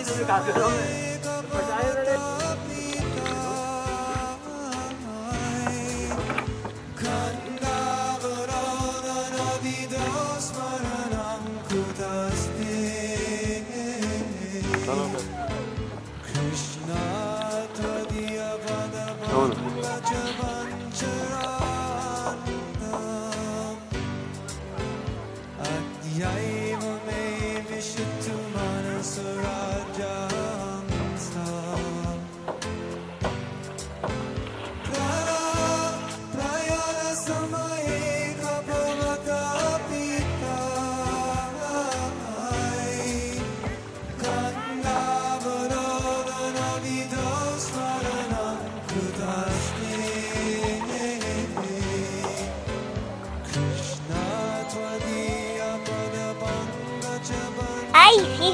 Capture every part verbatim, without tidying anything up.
Ay, sí.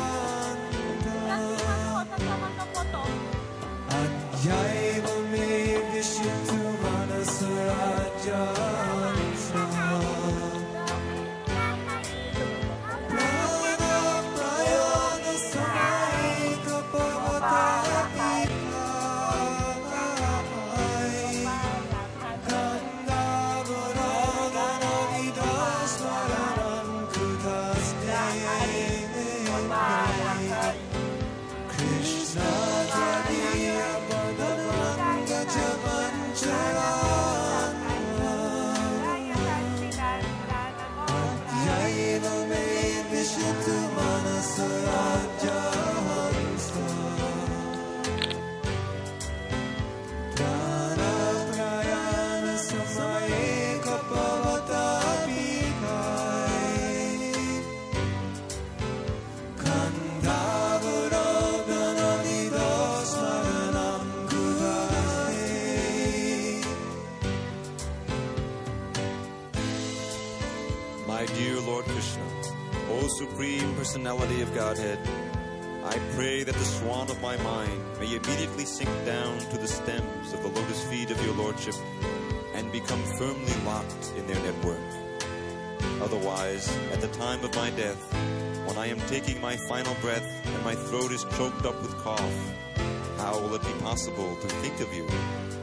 My dear Lord Krishna, O Supreme Personality of Godhead, I pray that the swan of my mind may immediately sink down to the stems of the lotus feet of your Lordship and become firmly locked in their network. Otherwise, at the time of my death, when I am taking my final breath and my throat is choked up with cough, how will it be possible to think of you